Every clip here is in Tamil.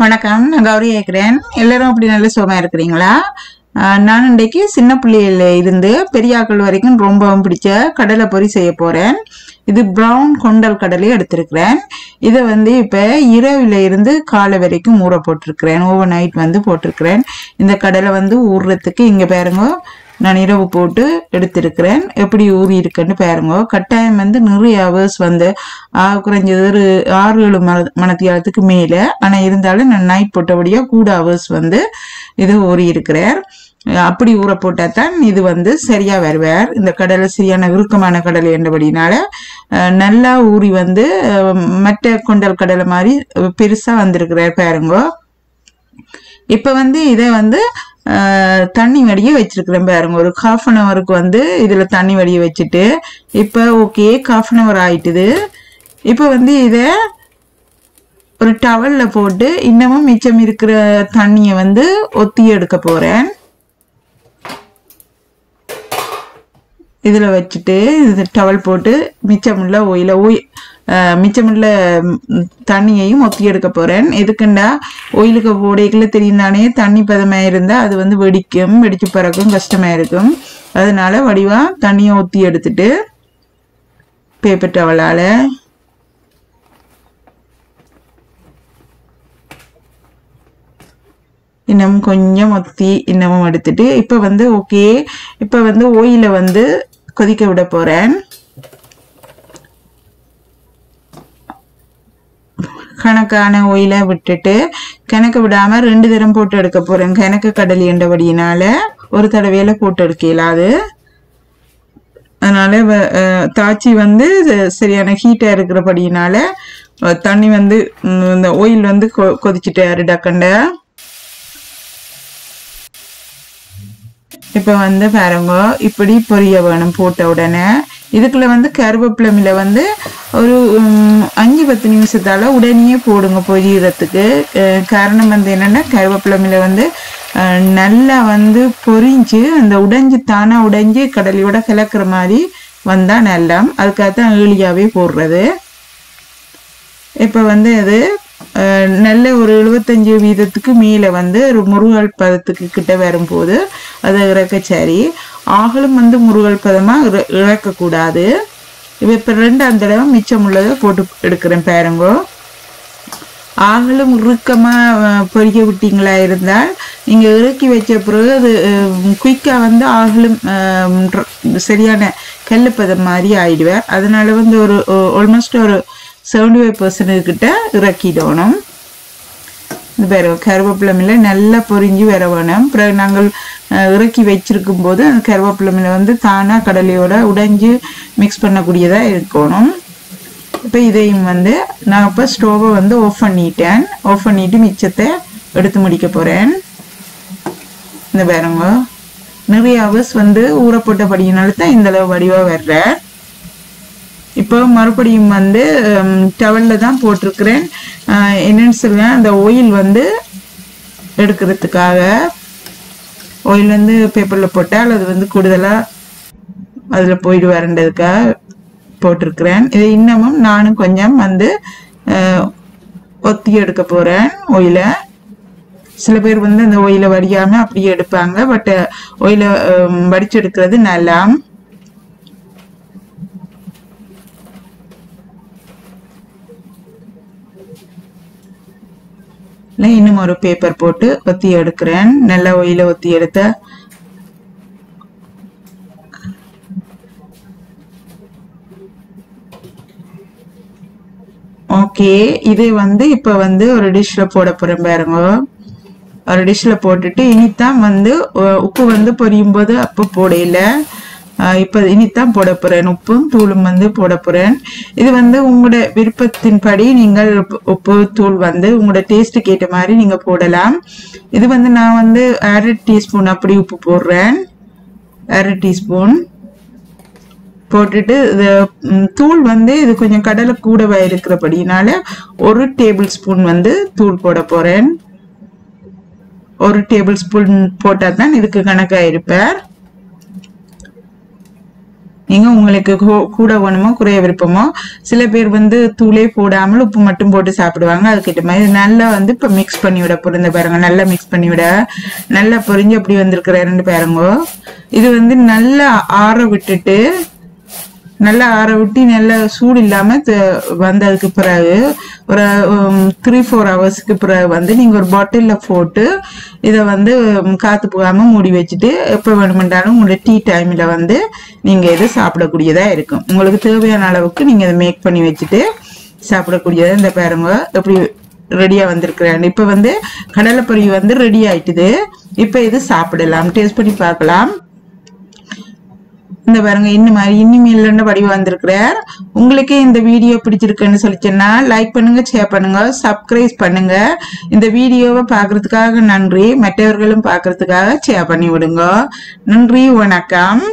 வணக்கம், நான் கௌரி கேட்குறேன். எல்லாரும் அப்படி நல்ல சுகமா இருக்கிறீங்களா? நான் இன்றைக்கு சின்ன பிள்ளையில இருந்து பெரியாக்கள் வரைக்கும் ரொம்பவும் பிடிச்ச கடலை பொரி செய்ய போறேன். இது ப்ரௌன் கொண்டல் கடலை எடுத்திருக்கிறேன். இதை இப்போ இரவுல இருந்து காலை வரைக்கும் ஊற போட்டிருக்கிறேன். ஓவர் நைட் போட்டிருக்கிறேன். இந்த கடலை ஊறுறதுக்கு இங்க பாருங்க, நான் இரவு போட்டு எடுத்திருக்கிறேன். எப்படி ஊறி இருக்குன்னு பாருங்க. கட்டாயம் நிறைய ஹவர்ஸ் குறைஞ்சது ஒரு 6-7 மணத்தியாலத்துக்கு மேல. ஆனா இருந்தாலும் நான் நைட் போட்டபடியா கூட ஹவர்ஸ் இது ஊறி இருக்கிறேன். அப்படி ஊற போட்டா தான் இது சரியா வருவார். இந்த கடலை சரியான இறுக்கமான கடலை என்றபடினால நல்லா ஊறி மற்ற கொண்டல் கடலை மாதிரி பெருசா வந்திருக்கிறார் பாருங்க. இப்ப இதை தண்ணி வடிய வச்சிருக்கிறேன் பாருங்க. ஒரு 1/2 ஹவருக்கு இதுல தண்ணி வடிய வச்சுட்டு இப்ப ஓகே 1/2 ஹவர் ஆயிட்டுது. இப்ப இத ஒரு டவல்ல போட்டு இன்னமும் மிச்சம் இருக்கிற தண்ணிய ஒத்தி எடுக்க போறேன். இதுல வச்சுட்டு இது டவல் போட்டு மிச்சமுள்ள தண்ணியையும் ஒத்தி எடுக்க போறேன். எதுக்குண்டா ஒயிலுக்கு போடைக்குள்ள தெரியும் தானே, தண்ணி பதமா இருந்தா அது வெடிச்சு பறக்கும், கஷ்டமா இருக்கும். அதனால வடிவா தண்ணியை ஒத்தி எடுத்துட்டு பேப்பர் டவலால இன்னமும் கொஞ்சம் ஒத்தி இன்னமும் எடுத்துட்டு இப்ப ஓகே இப்ப ஓயில கொதிக்க விட போறேன். கணக்கான ஓயில விட்டுட்டு கணக்கு விடாம 2 தரம் போட்டு எடுக்க போறேன். கணக்கு கடலி என்றபடியினால ஒரு தடவையில போட்டு எடுக்கலாது. அதனால தாச்சி சரியான ஹீட்டா இருக்கிறபடியினால தண்ணி இந்த ஓயில் கொதிச்சுட்டாரு டக்கண்ட. இப்ப பாருங்க, இப்படி பொரிய வேணும். போட்ட உடனே இதுக்குள்ள கருவேப்பிலை ஒரு 5-10 நிமிஷத்தால உடனே போடுங்க பொரியறதுக்கு. காரணம் என்னன்னா கருவேப்பிலை நல்லா பொரிஞ்சு அந்த தானா உடைஞ்சு கடலையோட கலக்கிற மாதிரி வந்தா நல்லா. அதுக்காகத்தான் ஏர்லியாவே போடுறது. இப்ப அது நல்ல ஒரு 75% மேல ஒரு முருகல் பதத்துக்கு கிட்ட வரும்போது அதை இறக்க சரி. ஆகலும் முருகல் பதமா இறக்க கூடாது. இப்ப 2ஆம் தடவை மிச்சம் உள்ளதை போட்டு எடுக்கிறேன் பாருங்க. ஆகலும் இறுக்கமா பொரிக்க விட்டீங்களா இருந்தால் நீங்க இறக்கி வச்ச பிறகு அது குயிக்கா ஆகலும் சரியான கல்லுப்பதம் மாதிரி ஆயிடுவார். அதனால ஒரு ஆல்மோஸ்ட் ஒரு 75% கிட்ட இறக்கிடணும். கருவேப்பிலை நல்லா பொரிஞ்சு வர வேணும். பிறகு நாங்கள் இறக்கி வச்சிருக்கும் போது அந்த கருவேப்பிலை தானா கடலையோட உடைஞ்சு மிக்ஸ் பண்ணக்கூடியதா இருக்கணும். இப்ப இதையும் நான் இப்ப ஸ்டோவை ஆஃப் பண்ணிட்டேன். ஆஃப் பண்ணிட்டு மிச்சத்தை எடுத்து முடிக்க போறேன். இந்த பாருங்க, நிறைய ஹவர்ஸ் ஊற போட்டபடியினால தான் இந்த அளவு வடிவா வர்ற. இப்போ மறுபடியும் டவல்ல தான் போட்டிருக்கிறேன். என்னன்னு சொல்லுவேன், அந்த ஓயில் எடுக்கிறதுக்காக ஓயில் பேப்பர்ல போட்டால் அது கூடுதலா அதுல போயிட்டு வரன்றதுக்காக போட்டிருக்கிறேன். இது இன்னமும் நானும் கொஞ்சம் ஒத்தி எடுக்க போறேன் ஓயில. சில பேர் அந்த ஓயில வடியாம அப்படியே எடுப்பாங்க. பட் ஓயில வடிச்சு எடுக்கிறது நல்லா. இன்னும் ஒரு பேப்பர் போட்டு ஒத்தி எடுக்கிறேன். நல்லா ஓயில ஒத்தி எடுத்த ஓகே. இது இப்ப ஒரு டிஷ்ல போட போறேன் பாருங்க. ஒரு டிஷ்ல போட்டுட்டு இனித்தான் உப்பு பொரியும் போது அப்ப போடையில இப்ப இனித்தான் போட போறேன். உப்பும் தூளும் போட போறேன். இது உங்களோட விருப்பத்தின்படி நீங்கள் உப்பு தூள் உங்களோட டேஸ்டுக்கு ஏற்ற மாதிரி நீங்க போடலாம். இது நான் 1/2 டீஸ்பூன் அப்படி உப்பு போடுறேன். 1/2 டீஸ்பூன் போட்டுட்டு தூள் இது கொஞ்சம் கடலை கூடவா இருக்கிறபடினால 1 டேபிள் ஸ்பூன் தூள் போட போறேன். 1 டேபிள் ஸ்பூன் போட்டா தான் இதுக்கு கணக்கா இருப்பார். நீங்க உங்களுக்கு கூட வேணுமோ குறைய விருப்பமோ சில பேர் வந்து தூளே போடாமல் உப்பு மட்டும் போட்டு சாப்பிடுவாங்க. அதுக்கிட்ட மாதிரி நல்லா வந்து இப்ப மிக்ஸ் பண்ணி விட பொருந்த பாருங்க. நல்லா மிக்ஸ் பண்ணி விட நல்லா பொரிஞ்சு அப்படி வந்திருக்கிற 2 பாருங்க. இது வந்து நல்லா ஆற விட்டுட்டு நல்லா ஆற விட்டு நல்லா சூடு இல்லாம வந்ததுக்கு பிறகு ஒரு 3-4 ஹவர்ஸ்க்கு பிறகு வந்து நீங்க ஒரு பாட்டில்ல போட்டு இதை வந்து காத்து போகாம மூடி வச்சுட்டு எப்ப வேணுமென்றாலும் உங்களோட டீ டைம்ல வந்து நீங்க இது சாப்பிடக்கூடியதா இருக்கும். உங்களுக்கு தேவையான அளவுக்கு நீங்க இதை மேக் பண்ணி வச்சுட்டு சாப்பிடக்கூடியதா. இந்த பாருங்க எப்படி ரெடியா வந்திருக்கிறேன். இப்ப வந்து கடலைப்பொரி வந்து ரெடி ஆயிட்டுது. இப்ப இது சாப்பிடலாம். டேஸ்ட் பண்ணி பார்க்கலாம். இந்த பாருங்க இனிமேல் வடிவா வந்திருக்கிறார். உங்களுக்கு இந்த வீடியோ பிடிச்சிருக்குன்னு சொல்லிச்சேன்னா லைக் பண்ணுங்க, ஷேர் பண்ணுங்க, சப்ஸ்கிரைப் பண்ணுங்க. இந்த வீடியோவை பார்க்கறதுக்காக நன்றி. மற்றவர்களும் பார்க்கறதுக்காக ஷேர் பண்ணி விடுங்க. நன்றி, வணக்கம்.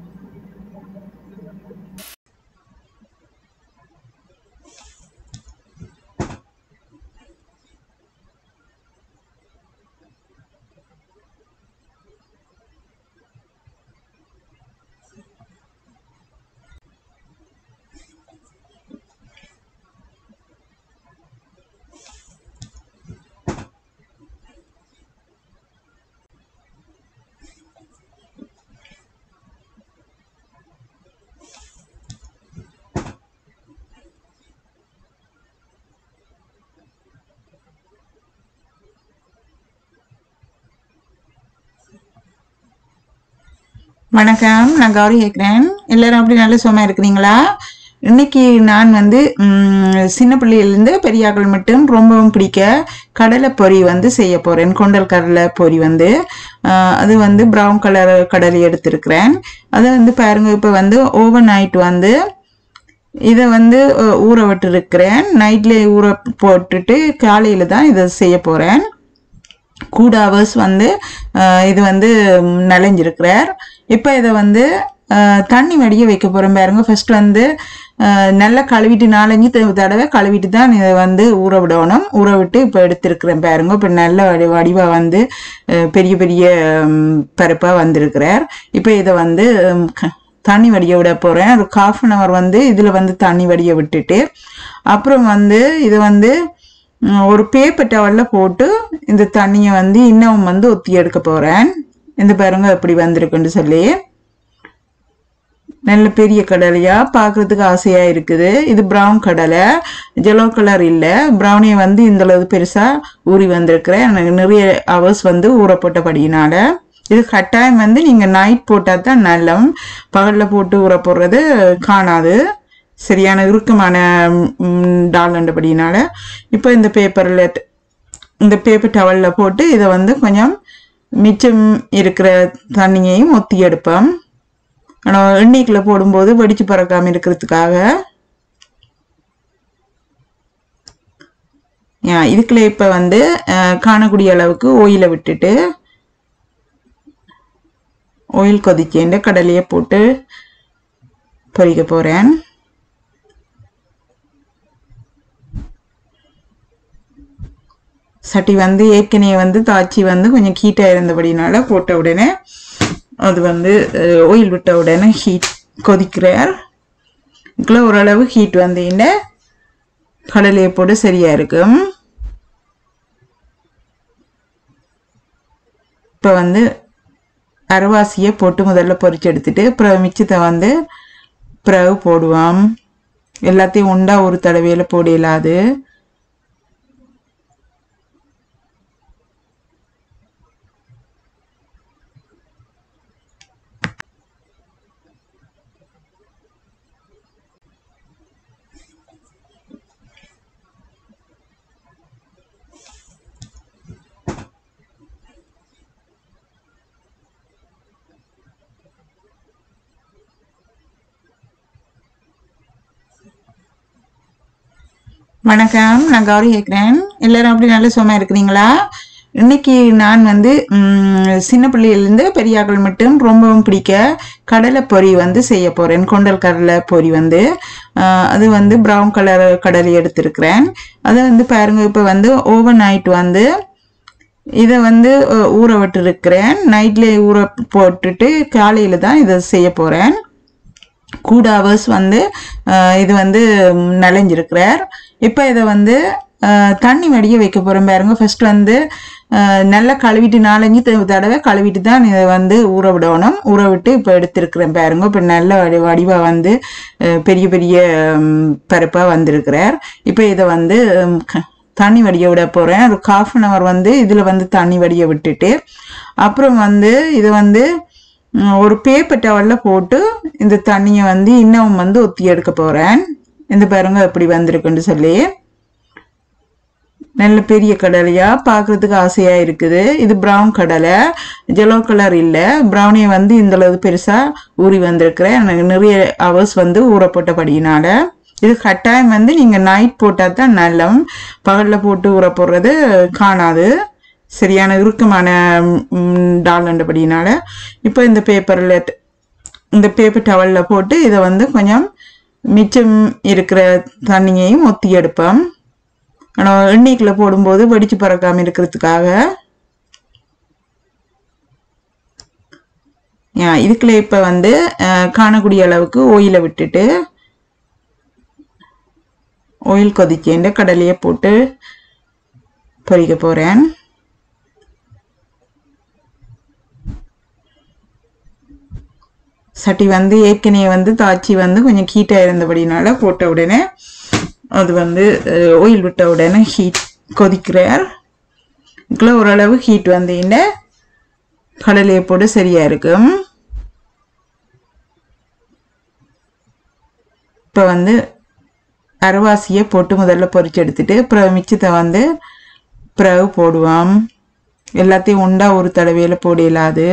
வணக்கம், நான் கௌரி கேட்குறேன். எல்லாரும் அப்படி நல்ல சுகமா இருக்கிறீங்களா? இன்னைக்கு நான் வந்து சின்ன பிள்ளையிலேருந்து பெரியாக்கள் மட்டும் ரொம்பவும் பிடிக்க கடலை பொரி வந்து செய்ய போகிறேன். கொண்டல் கடலை பொரி வந்து அது வந்து ப்ரௌன் கலர் கடலை எடுத்திருக்கிறேன். அதை வந்து பாருங்க. இப்போ வந்து ஓவர் நைட் வந்து இதை வந்து ஊற விட்டுருக்கிறேன். நைட்லேயே ஊற போட்டுட்டு காலையில் தான் இதை செய்ய போகிறேன். கூட ஹவர்ஸ் வந்து இது வந்து நனைஞ்சிருக்கிறார். இப்போ இதை வந்து தண்ணி வடிய வைக்க போகிறேன். பாருங்க, ஃபர்ஸ்ட் வந்து நல்லா கழுவிட்டு 4-5 தடவை கழுவிட்டு தான் இதை வந்து ஊற விடணும். ஊற விட்டு இப்போ எடுத்திருக்கிறேன். பாருங்க, இப்போ நல்ல வடிவாக வந்து பெரிய பெரிய பருப்பாக வந்திருக்கிறார். இப்போ இதை வந்து தண்ணி வடிய விட போகிறேன். ஒரு 1/2 hour வந்து இதில் வந்து தண்ணி வடிய விட்டுட்டு அப்புறம் வந்து இதை வந்து ஒரு பேப்பர் டவலில் போட்டு இந்த தண்ணியை வந்து இன்னும் வந்து ஒத்தி எடுக்க போகிறேன். இந்த பாருங்க எப்படி வந்திருக்குன்னு சொல்லி. நல்ல பெரிய கடலையா பார்க்கறதுக்கு ஆசையாக இருக்குது. இது ப்ரௌன் கடலை, ஜெலோ கலர் இல்லை. ப்ரௌனியை வந்து இந்தளவு பெருசாக ஊறி வந்திருக்கிறேன். எனக்கு நிறைய ஹவர்ஸ் வந்து ஊறப்பட்டபடியினால இது கட்டாயம் வந்து நீங்கள் நைட் போட்டால் தான் நல்ல. பகலில் போட்டு ஊற போடுறது காணாது. சரியான இறுக்கமான டால்ன்றபடினால இப்போ இந்த பேப்பர் டவலில் போட்டு இதை வந்து கொஞ்சம் மிச்சம் இருக்கிற தண்ணியையும் ஒத்தி எடுப்போம். ஆனால் எண்ணெய்க்குள்ள போடும்போது வெடிச்சு பறக்காமல் இருக்கிறதுக்காக இதுக்குள்ள இப்போ வந்து காணக்கூடிய அளவுக்கு ஓயிலை விட்டுட்டு ஆயில் கொதிச்சேண்ட கடலையை போட்டு பொரிக்க போகிறேன். சட்டி வந்து ஏற்கனவே வந்து தாச்சி வந்து கொஞ்சம் ஹீட்டாக இருந்தபடினால போட்ட உடனே அது வந்து ஆயில் விட்ட உடனே ஹீட் கொதிக்கிறார். இதுக்குள்ள ஓரளவு ஹீட் வந்தீங்கன்னா கடலையை போட்டு சரியாக இருக்கும். இப்போ வந்து அரைவாசியை போட்டு முதல்ல பொரிச்சு எடுத்துட்டு பிறகு மிச்சத்தை வந்து பிறகு போடுவோம். எல்லாத்தையும் உண்டா ஒரு தடவையில் போட இயலாது. வணக்கம், நான் கௌரி கேட்குறேன். எல்லாரும் அப்படி நல்ல சுகமா இருக்கிறீங்களா? இன்னைக்கு நான் வந்து சின்ன பிள்ளையிலேருந்து பெரியாக்கள் மட்டும் ரொம்பவும் பிடிக்க கடலை பொரி வந்து செய்ய போகிறேன். கொண்டல் கடலை பொரி வந்து அது வந்து ப்ரௌன் கலர் கடலை எடுத்திருக்கிறேன். அதை வந்து பாருங்க. இப்போ வந்து ஓவர் நைட் வந்து இதை வந்து ஊற விட்டுருக்கிறேன். நைட்லேயே ஊற போட்டுட்டு காலையில் தான் இதை செய்ய போகிறேன். கூட ஹவர்ஸ் வந்து இது வந்து நனைஞ்சிருக்கிறார். இப்போ இதை வந்து தண்ணி வடிய வைக்க போகிறோம் பாருங்க. ஃபர்ஸ்ட் வந்து நல்லா கழுவிட்டு 4-5 தடவை கழுவிட்டு தான் இதை வந்து ஊற விடணும். ஊற விட்டு இப்போ எடுத்துருக்கிறேன் பாருங்க. இப்போ நல்ல வடிவாக வந்து பெரிய பெரிய பருப்பாக வந்திருக்கிறார். இப்போ இதை வந்து தண்ணி வடிய விட போகிறேன். ஒரு 1/2 hour வந்து இதில் வந்து தண்ணி வடிய விட்டுட்டு அப்புறம் வந்து இதை வந்து ஒரு பேப்பர் டவலில் போட்டு இந்த தண்ணியை வந்து இன்னும் வந்து ஒத்தி எடுக்க போகிறேன். இந்த பாருங்க எப்படி வந்திருக்குன்னு சொல்லி. நல்ல பெரிய கடலையாக பார்க்குறதுக்கு ஆசையாக இருக்குது. இது ப்ரௌன் கடலை, ஜெலோ கலர் இல்லை. ப்ரௌனியை வந்து இந்தளவு பெருசாக ஊறி வந்திருக்கிறேன். எனக்கு நிறைய ஹவர்ஸ் வந்து ஊறப்போட்டபடியினால இது கட்டாயம் வந்து நீங்கள் நைட் போட்டால் தான் நல்ல. பகலில் போட்டு ஊற போடுறது காணாது. சரியான இறுக்கமான டால்ன்றபடினால இப்போ இந்த பேப்பர் டவலில் போட்டு இதை வந்து கொஞ்சம் மிச்சம் இருக்கிற தண்ணியையும் ஒத்தி எடுப்போம். ஆனால் எண்ணெய்க்குள்ள போடும்போது வெடிச்சு பறக்காமல் இருக்கிறதுக்காக. இதுக்குள்ள இப்போ வந்து காணக்கூடிய அளவுக்கு ஓயிலை விட்டுட்டு ஓயில் கொதிச்சேண்ட கடலையை போட்டு பொரிக்க போகிறேன். சட்டி வந்து ஏற்கனவே வந்து தாச்சி வந்து கொஞ்சம் ஹீட்டாக இருந்தபடினால போட்ட உடனே அது வந்து ஆயில் விட்ட உடனே ஹீட் கொதிக்கிறார். இதுக்குள்ள ஓரளவு ஹீட் வந்தீங்கன்னா கடலையை போட்டு சரியாக இருக்கும். இப்போ வந்து அரைவாசியை போட்டு முதல்ல பொரிச்சு எடுத்துட்டு அப்புறம் மிச்சத்தை வந்து பிறகு போடுவோம். எல்லாத்தையும் உண்டா ஒரு தடவையில் போட இயலாது.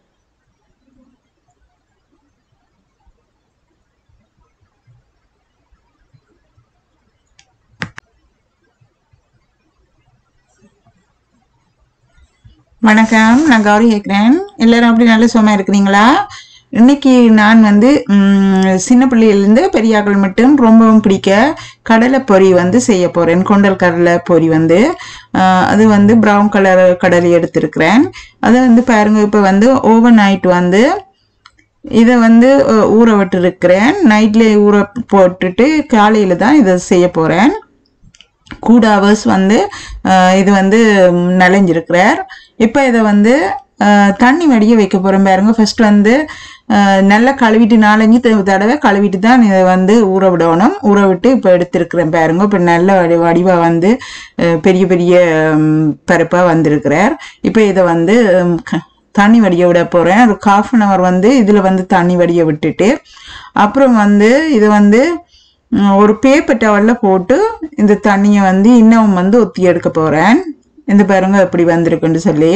வணக்கம், நான் கௌரி கேட்குறேன். எல்லாரும் அப்படி நல்ல சுகமாக இருக்கிறீங்களா? இன்னைக்கு நான் வந்து சின்ன பிள்ளையிலேருந்து பெரியாக்கள் மட்டும் ரொம்பவும் பிடிக்க கடலை பொரி வந்து செய்ய போகிறேன். கொண்டல் கடலை பொரி வந்து அது வந்து ப்ரௌன் கலர் கடலை எடுத்திருக்கிறேன். அதை வந்து பாருங்கள். இப்போ வந்து ஓவர் நைட் வந்து இதை வந்து ஊற விட்டுருக்கிறேன். நைட்லேயே ஊற போட்டுட்டு காலையில் தான் இதை செய்ய போகிறேன். கூட ஹவர்ஸ் வந்து இது வந்து நனைஞ்சிருக்கிறார். இப்போ இதை வந்து தண்ணி வடிய வைக்க போகிறோம் பாருங்க. ஃபர்ஸ்ட் வந்து நல்லா கழுவிட்டு 4-5 தடவை கழுவிட்டு தான் இதை வந்து ஊற விடணும். ஊற விட்டு இப்போ எடுத்துருக்கிறேன் பாருங்க. இப்போ நல்ல வடிவாக வந்து பெரிய பெரிய பருப்பாக வந்திருக்கிறார். இப்போ இதை வந்து தண்ணி வடிய விட போகிறேன். ஒரு 1/2 hour வந்து இதில் வந்து தண்ணி வடிய விட்டுட்டு அப்புறம் வந்து இதை வந்து ஒரு பேப்பர் டவலில் போட்டு இந்த தண்ணியை வந்து இன்னும் வந்து ஒத்தி எடுக்க போகிறேன். இந்த பாருங்க எப்படி வந்திருக்குன்னு சொல்லி.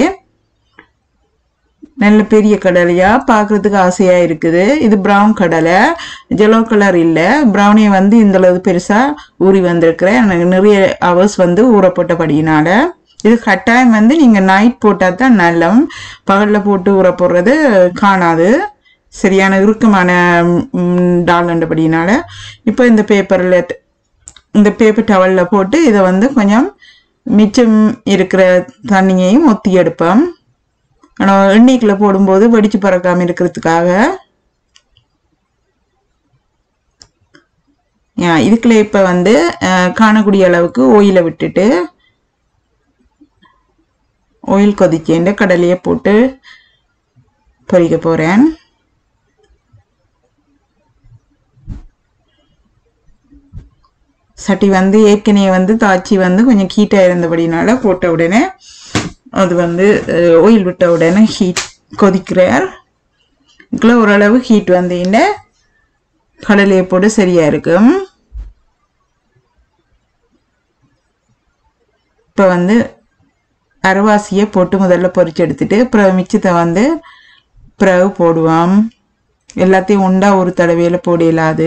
நல்ல பெரிய கடலையாக பார்க்குறதுக்கு ஆசையாக இருக்குது. இது ப்ரௌன் கடலை, ஜெலோ கலர் இல்லை. ப்ரௌனியை வந்து இந்தளவு பெருசாக ஊறி வந்திருக்கிறேன். எனக்கு நிறைய ஹவர்ஸ் வந்து ஊறப்போட்டபடியினால இது கட்டாயம் வந்து நீங்கள் நைட் போட்டால் தான் நல்ல. பகலில் போட்டு ஊற போடுறது காணாது. சரியான இறுக்கமான டால்ன்றபடினால இப்போ இந்த பேப்பர் டவலில் போட்டு இதை வந்து கொஞ்சம் மிச்சம் இருக்கிற தண்ணியையும் ஒத்தி எடுப்போம். ஆனால் எண்ணெய்க்குள்ள போடும்போது வெடிச்சு பறக்காமல் இருக்கிறதுக்காக. இதுக்குள்ள இப்போ வந்து காணக்கூடிய அளவுக்கு ஓயிலை விட்டுட்டு ஆயில் கொதிச்சேண்ட கடலையை போட்டு பொரிக்க போகிறேன். சட்டி வந்து ஏற்கனவே வந்து தாச்சி வந்து கொஞ்சம் ஹீட்டாக இருந்தபடினால போட்ட உடனே அது வந்து ஆயில் விட்ட உடனே ஹீட் கொதிக்கிறார். இதுக்குள்ள ஓரளவு ஹீட் வந்தீங்கன்னா கடலையை போட்டு சரியாக இருக்கும். இப்போ வந்து அரைவாசியை போட்டு முதல்ல பொரிச்சு எடுத்துட்டு அப்புறம் மிச்சத்தை வந்து பிறகு போடுவோம். எல்லாத்தையும் உண்டா ஒரு தடவையில் போட இயலாது.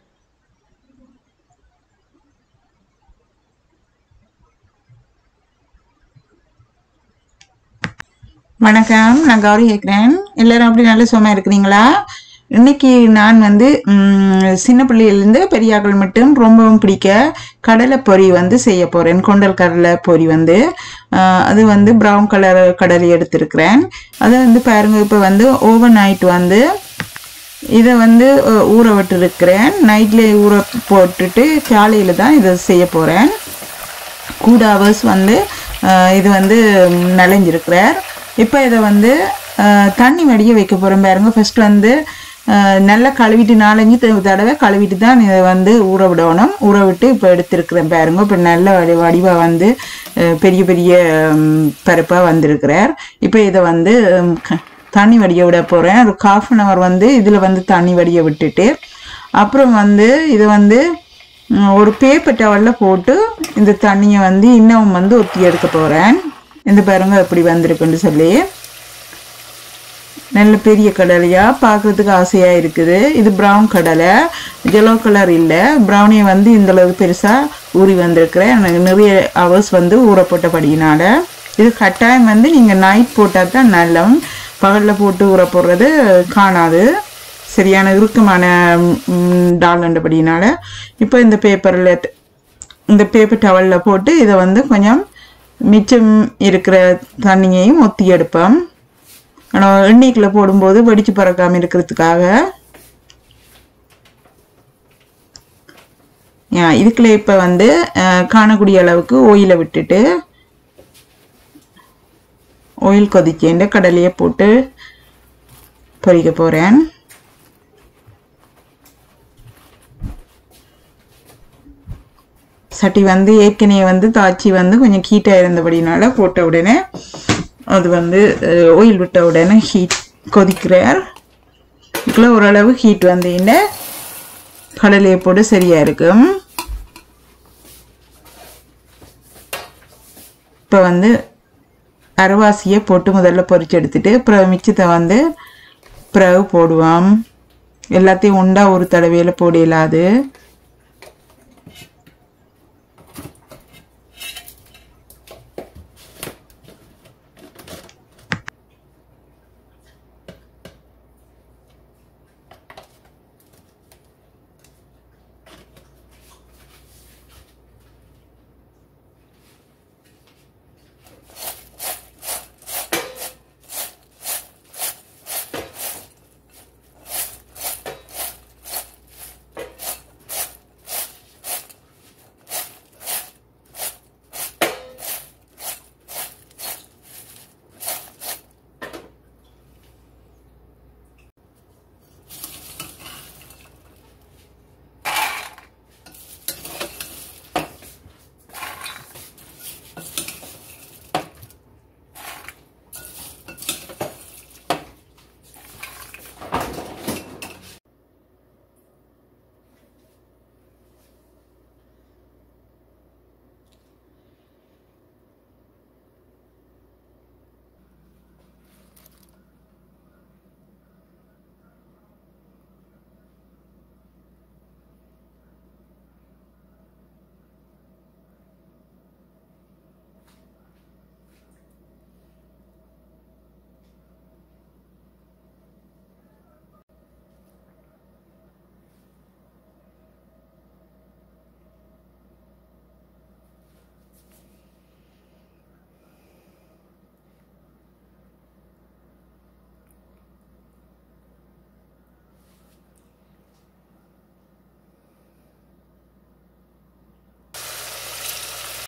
வணக்கம், நான் கௌரி கேட்குறேன். எல்லாரும் அப்படி நல்ல சுகமாக இருக்கிறீங்களா? இன்னைக்கு நான் வந்து சின்ன பிள்ளையிலேருந்து பெரியாக்கள் மட்டும் ரொம்பவும் பிடிக்க கடலை பொரி வந்து செய்ய போகிறேன். கொண்டல் கடலை பொரி வந்து அது வந்து ப்ரௌன் கலர் கடலை எடுத்திருக்கிறேன். அதை வந்து பாருங்கள். இப்போ வந்து ஓவர் நைட் வந்து இதை வந்து ஊற விட்டுருக்கிறேன். நைட்லேயே ஊற போட்டுட்டு காலையில் தான் இதை செய்ய போகிறேன். கூட ஹவர்ஸ் வந்து இது வந்து நனைஞ்சிருக்கிறார். இப்போ இதை வந்து தண்ணி வடிய வைக்க போகிறேன் பாருங்க. ஃபஸ்ட்டு வந்து நல்லா கழுவிட்டு 4-5 தடவை கழுவிட்டு தான் இதை வந்து ஊற விடணும். ஊற விட்டு இப்போ எடுத்துருக்கிறேன் பாருங்க. இப்போ நல்ல வடிவாக வந்து பெரிய பெரிய பருப்பாக வந்திருக்கிறார். இப்போ இதை வந்து தண்ணி வடிய விட போகிறேன். ஒரு 1/2 hour வந்து இதில் வந்து தண்ணி வடிய விட்டுட்டு அப்புறம் வந்து இதை வந்து ஒரு பேப்பர் டவலில் போட்டு இந்த தண்ணியை வந்து இன்னும் வந்து ஒத்தி எடுக்க போகிறேன். இந்த பாருங்க எப்படி வந்திருக்குன்னு சொல்லி. நல்ல பெரிய கடலையாக பார்க்குறதுக்கு ஆசையாக இருக்குது. இது ப்ரௌன் கடலை, எல்லோ கலர் இல்லை. ப்ரௌனே வந்து இந்தளவுக்கு பெருசாக ஊறி வந்திருக்கிறேன். எனக்கு நிறைய ஹவர்ஸ் வந்து ஊறப்பட்டபடியினால் இது கட்டாயம் வந்து நீங்கள் நைட் போட்டால் தான் நல்ல. பகலில் போட்டு ஊற போடுறது காணாது. சரியான இறுக்கமான டால்ன்றபடியினால் இப்போ இந்த பேப்பர் டவலில் போட்டு இதை வந்து கொஞ்சம் மிச்சம் இருக்கிற தண்ணியையும் ஒத்தி எடுப்போம். ஆனால் எண்ணெய்க்குள்ளே போடும்போது வெடிச்சு பறக்காமல் இருக்கிறதுக்காக. இதுக்குள்ளே இப்போ வந்து காணக்கூடிய அளவுக்கு ஓயிலை விட்டுட்டு ஆயில் கொதிச்சேண்ட கடலையை போட்டு பொரிக்க போகிறேன். சட்டி வந்து ஏற்கனவே வந்து தாச்சி வந்து கொஞ்சம் ஹீட்டாக இருந்தபடினால போட்ட உடனே அது வந்து ஆயில் விட்ட உடனே ஹீட் கொதிக்கிறார். இதுக்குள்ள ஓரளவு ஹீட் வந்து இந்த கடலையை போட்டு சரியாக இருக்கும். இப்போ வந்து அரைவாசியை போட்டு முதல்ல பொரிச்சு எடுத்துட்டு அப்புறம் மிச்சத்தை வந்து பிறகு போடுவோம். எல்லாத்தையும் உண்டா ஒரு தடவையில் போட இல்லாது.